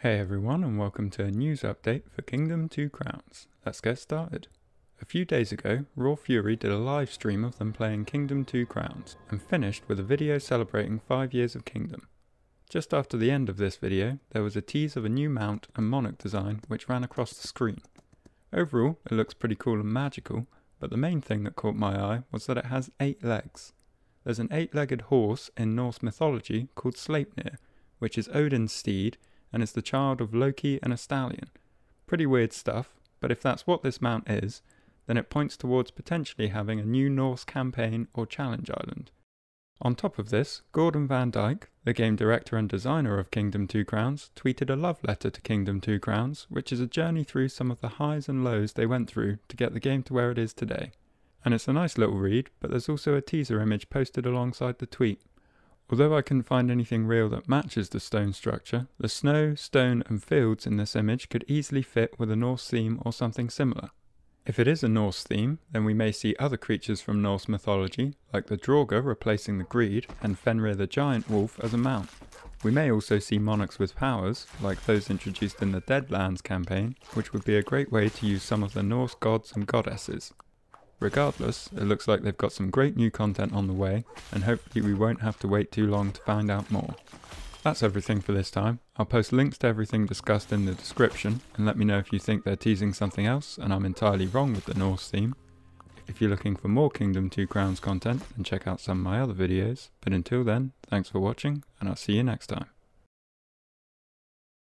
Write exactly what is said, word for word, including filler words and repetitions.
Hey everyone, and welcome to a news update for Kingdom Two Crowns. Let's get started. A few days ago, Raw Fury did a live stream of them playing Kingdom Two Crowns, and finished with a video celebrating five years of Kingdom. Just after the end of this video, there was a tease of a new mount and monarch design which ran across the screen. Overall, it looks pretty cool and magical, but the main thing that caught my eye was that it has eight legs. There's an eight-legged horse in Norse mythology called Sleipnir, which is Odin's steed, and is the child of Loki and a stallion. Pretty weird stuff, but if that's what this mount is, then it points towards potentially having a new Norse campaign or challenge island. On top of this, Gordon Van Dyke, the game director and designer of Kingdom Two Crowns, tweeted a love letter to Kingdom Two Crowns, which is a journey through some of the highs and lows they went through to get the game to where it is today. And it's a nice little read, but there's also a teaser image posted alongside the tweet. Although I couldn't find anything real that matches the stone structure, the snow, stone and fields in this image could easily fit with a Norse theme or something similar. If it is a Norse theme, then we may see other creatures from Norse mythology, like the Draugr replacing the Greed and Fenrir the giant wolf as a mount. We may also see monarchs with powers, like those introduced in the Deadlands campaign, which would be a great way to use some of the Norse gods and goddesses. Regardless, it looks like they've got some great new content on the way, and hopefully we won't have to wait too long to find out more. That's everything for this time. I'll post links to everything discussed in the description, and let me know if you think they're teasing something else and I'm entirely wrong with the Norse theme. If you're looking for more Kingdom Two Crowns content, then check out some of my other videos, but until then, thanks for watching, and I'll see you next time.